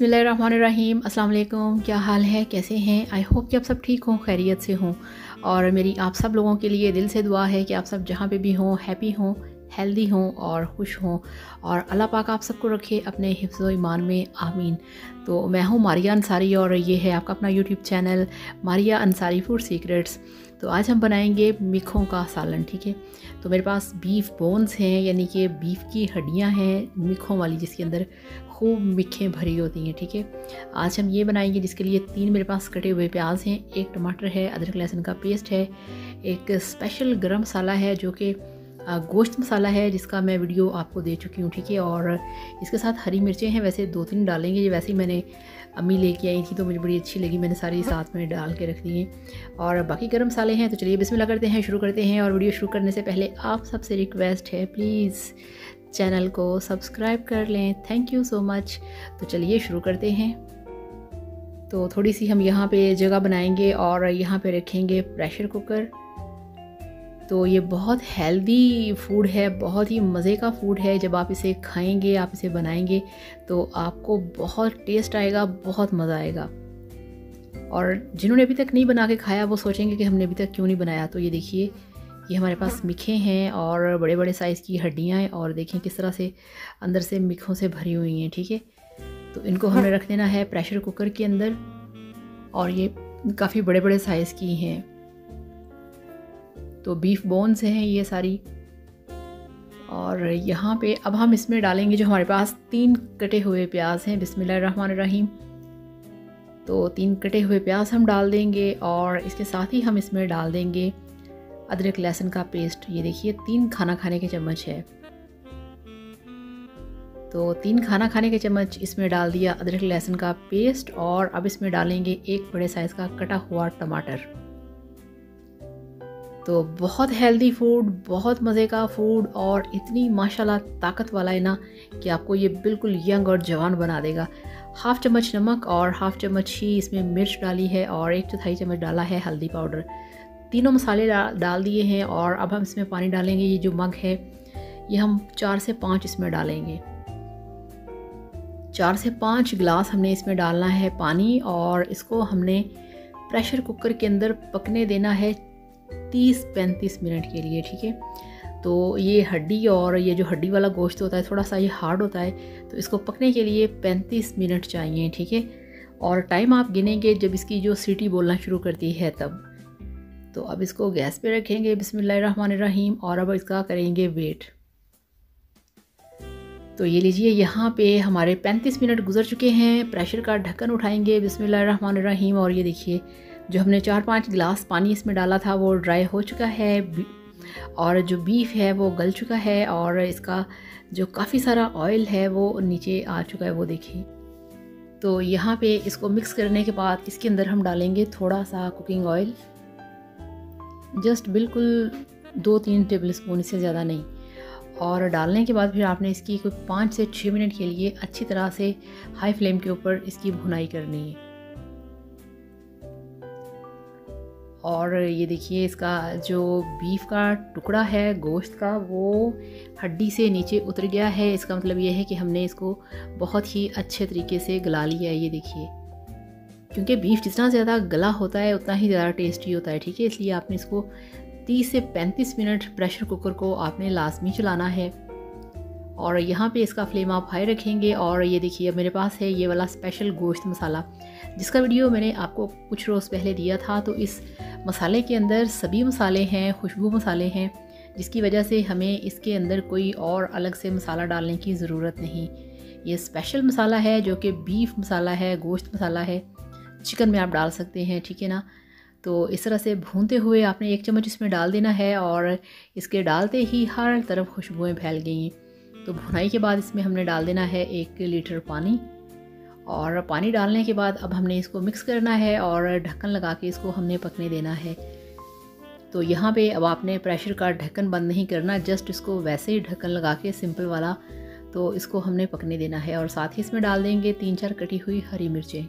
बिस्मिल्लाहिर्रहमानिर्रहीम। अस्सलाम वालेकुम। क्या हाल है, कैसे हैं? आई होप कि आप सब ठीक हों, खैरियत से हों। और मेरी आप सब लोगों के लिए दिल से दुआ है कि आप सब जहाँ पे भी हों हैप्पी हों, हेल्दी हों और खुश हों, और अल्लाह पाक आप सबको रखे अपने हिफ्ज़ व ईमान में, आमीन। तो मैं हूँ मारिया अंसारी और ये है आपका अपना YouTube channel Maria Ansari food secrets. तो आज हम बनाएंगे मिखों का सालन, ठीक है। तो मेरे पास बीफ बोन्स हैं, यानी कि बीफ की हड्डियाँ हैं मिखों वाली, जिसके अंदर खूब मिखें भरी होती हैं, ठीक है। आज हम ये बनाएंगे, जिसके लिए 3 मेरे पास कटे हुए प्याज हैं, 1 टमाटर है, अदरक लहसुन का पेस्ट है, एक स्पेशल गरम मसाला है जो कि गोश्त मसाला है, जिसका मैं वीडियो आपको दे चुकी हूँ, ठीक है। और इसके साथ हरी मिर्चें हैं, वैसे 2-3 डालेंगे, ये वैसे ही मैंने अम्मी लेके आई थी तो मुझे बड़ी अच्छी लगी, मैंने सारी साथ में डाल के रख दी हैं। और बाकी गरम मसाले हैं। तो चलिए बिस्मिल्लाह करते हैं, शुरू करते हैं। और वीडियो शुरू करने से पहले आप सबसे रिक्वेस्ट है, प्लीज़ चैनल को सब्सक्राइब कर लें, थैंक यू सो मच। तो चलिए शुरू करते हैं। तो थोड़ी सी हम यहाँ पे जगह बनाएंगे और यहाँ पे रखेंगे प्रेशर कुकर। तो ये बहुत हेल्दी फूड है, बहुत ही मज़े का फूड है। जब आप इसे खाएंगे, आप इसे बनाएंगे तो आपको बहुत टेस्ट आएगा, बहुत मज़ा आएगा। और जिन्होंने अभी तक नहीं बना के खाया वो सोचेंगे कि हमने अभी तक क्यों नहीं बनाया। तो ये देखिए, ये हमारे पास मिखे हैं और बड़े बड़े साइज़ की हड्डियाँ हैं, और देखें किस तरह से अंदर से मिखों से भरी हुई हैं, ठीक है। तो इनको हमें रख देना है प्रेशर कुकर के अंदर, और ये काफ़ी बड़े बड़े साइज़ की हैं। तो बीफ बोन्स हैं ये सारी। और यहाँ पे अब हम इसमें डालेंगे जो हमारे पास 3 कटे हुए प्याज हैं। बिस्मिल्लाहिर्रहमानिर्रहीम। तो 3 कटे हुए प्याज हम डाल देंगे, और इसके साथ ही हम इसमें डाल देंगे अदरक लहसुन का पेस्ट। ये देखिए 3 खाना खाने के चम्मच है। तो 3 खाना खाने के चम्मच इसमें डाल दिया अदरक लहसुन का पेस्ट। और अब इसमें डालेंगे 1 बड़े साइज़ का कटा हुआ टमाटर। तो बहुत हेल्दी फूड, बहुत मज़े का फूड, और इतनी माशाल्लाह ताकत वाला है ना कि आपको ये बिल्कुल यंग और जवान बना देगा। 1/2 चम्मच नमक और 1/2 चम्मच ही इसमें मिर्च डाली है, और 1/4 चम्मच डाला है हल्दी पाउडर। तीनों मसाले डाल दिए हैं। और अब हम इसमें पानी डालेंगे। ये जो मग है ये हम 4 से 5 इसमें डालेंगे। 4 से 5 गिलास हमने इसमें डालना है पानी, और इसको हमने प्रेशर कुकर के अंदर पकने देना है 30-35 मिनट के लिए, ठीक है। तो ये हड्डी, और ये जो हड्डी वाला गोश्त होता है थोड़ा सा ये हार्ड होता है, तो इसको पकने के लिए 35 मिनट चाहिए, ठीक है। और टाइम आप गिनेंगे जब इसकी जो सीटी बोलना शुरू करती है तब। तो अब इसको गैस पे रखेंगे बिस्मिल्लाहिर्रहमानिर्रहीम, और अब इसका करेंगे वेट। तो ये लीजिए, यहाँ पे हमारे 35 मिनट गुजर चुके हैं। प्रेशर का ढक्कन उठाएंगे बिस्मिल्लाहिर्रहमानिर्रहीम, और ये देखिए जो हमने 4-5 गिलास पानी इसमें डाला था वो ड्राई हो चुका है, और जो बीफ है वो गल चुका है, और इसका जो काफ़ी सारा ऑयल है वो नीचे आ चुका है, वो देखिए। तो यहाँ पे इसको मिक्स करने के बाद इसके अंदर हम डालेंगे थोड़ा सा कुकिंग ऑयल, जस्ट बिल्कुल 2-3 टेबल स्पून, इससे ज़्यादा नहीं। और डालने के बाद फिर आपने इसकी कोई 5 से 6 मिनट के लिए अच्छी तरह से हाई फ्लेम के ऊपर इसकी भुनाई करनी है। और ये देखिए, इसका जो बीफ का टुकड़ा है गोश्त का वो हड्डी से नीचे उतर गया है। इसका मतलब ये है कि हमने इसको बहुत ही अच्छे तरीके से गला लिया है, ये देखिए। क्योंकि बीफ जितना ज़्यादा गला होता है उतना ही ज़्यादा टेस्टी होता है, ठीक है। इसलिए आपने इसको 30 से 35 मिनट प्रेशर कुकर को आपने लाजमी चलाना है। और यहाँ पे इसका फ्लेम आप हाई रखेंगे। और ये देखिए, अब मेरे पास है ये वाला स्पेशल गोश्त मसाला, जिसका वीडियो मैंने आपको कुछ रोज़ पहले दिया था। तो इस मसाले के अंदर सभी मसाले हैं, खुशबू मसाले हैं, जिसकी वजह से हमें इसके अंदर कोई और अलग से मसाला डालने की ज़रूरत नहीं। ये स्पेशल मसाला है जो कि बीफ मसाला है, गोश्त मसाला है। चिकन में आप डाल सकते हैं, ठीक है ना। तो इस तरह से भूनते हुए आपने 1 चम्मच इसमें डाल देना है, और इसके डालते ही हर तरफ खुशबुएँ फैल गई हैं। तो भुनाई के बाद इसमें हमने डाल देना है 1 लीटर पानी। और पानी डालने के बाद अब हमने इसको मिक्स करना है, और ढक्कन लगा के इसको हमने पकने देना है। तो यहाँ पे अब आपने प्रेशर का ढक्कन बंद नहीं करना, जस्ट इसको वैसे ही ढक्कन लगा के सिंपल वाला, तो इसको हमने पकने देना है। और साथ ही इसमें डाल देंगे 3-4 कटी हुई हरी मिर्चें।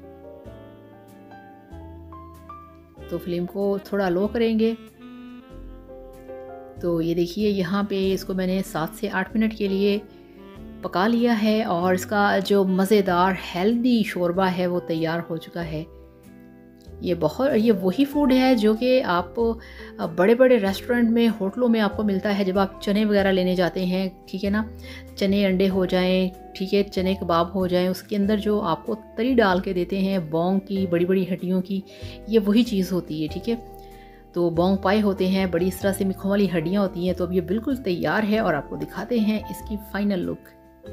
तो फ्लेम को थोड़ा लो करेंगे। तो ये देखिए, यहाँ पे इसको मैंने 7 से 8 मिनट के लिए पका लिया है और इसका जो मज़ेदार हेल्दी शोरबा है वो तैयार हो चुका है। ये वही फूड है जो कि आप बड़े बड़े रेस्टोरेंट में, होटलों में आपको मिलता है जब आप चने वगैरह लेने जाते हैं, ठीक है ना। चने अंडे हो जाएं, ठीक है, चने कबाब हो जाएं, उसके अंदर जो आपको तरी डाल के देते हैं बोंग की, बड़ी बड़ी हड्डियों की, ये वही चीज़ होती है, ठीक है। तो बोंग पाए होते हैं, बड़ी इस तरह से मिखों वाली हड्डियाँ होती हैं। तो अब ये बिल्कुल तैयार है और आपको दिखाते हैं इसकी फ़ाइनल लुक।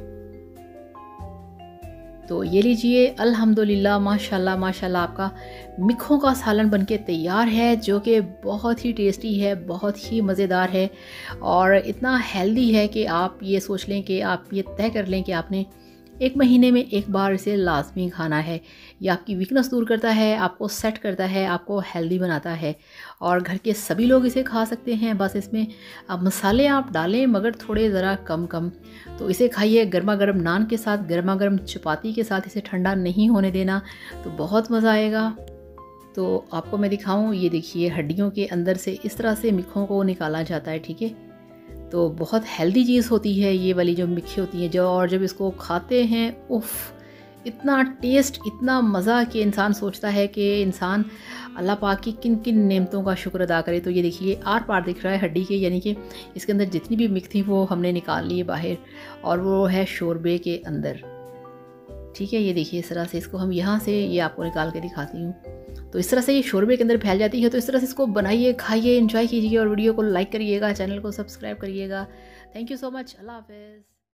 तो ये लीजिए, अल्हम्दुलिल्लाह, माशाल्लाह माशाल्लाह, आपका मिखों का सालन बनके तैयार है, जो कि बहुत ही टेस्टी है, बहुत ही मज़ेदार है और इतना हेल्दी है कि आप ये सोच लें कि आप ये तय कर लें कि आपने 1 महीने में 1 बार इसे लाज़मी खाना है। ये आपकी वीकनेस दूर करता है, आपको सेट करता है, आपको हेल्दी बनाता है और घर के सभी लोग इसे खा सकते हैं। बस इसमें मसाले आप डालें, मगर थोड़े ज़रा कम कम। तो इसे खाइए गर्मा गर्म नान के साथ, गर्मा गर्म चपाती के साथ, इसे ठंडा नहीं होने देना, तो बहुत मज़ा आएगा। तो आपको मैं दिखाऊं, ये देखिए, हड्डियों के अंदर से इस तरह से मिखों को निकाला जाता है, ठीक है। तो बहुत हेल्दी चीज़ होती है ये वाली जो मिक्की होती है जो, और जब इसको खाते हैं, उफ़, इतना टेस्ट, इतना मज़ा कि इंसान सोचता है कि इंसान अल्लाह पाक की किन किन नेमतों का शुक्र अदा करे। तो ये देखिए, आर पार दिख रहा है हड्डी के, यानी कि इसके अंदर जितनी भी मिक्की थी वो हमने निकाल ली है बाहर और वो है शोरबे के अंदर, ठीक है। ये देखिए, इस तरह से इसको हम यहाँ से ये आपको निकाल के दिखाती हूँ। तो इस तरह से ये शोरबे के अंदर फैल जाती है। तो इस तरह से इसको बनाइए, खाइए, एंजॉय कीजिए और वीडियो को लाइक करिएगा, चैनल को सब्सक्राइब करिएगा। Thank you so much. Allah हाफ़िज़।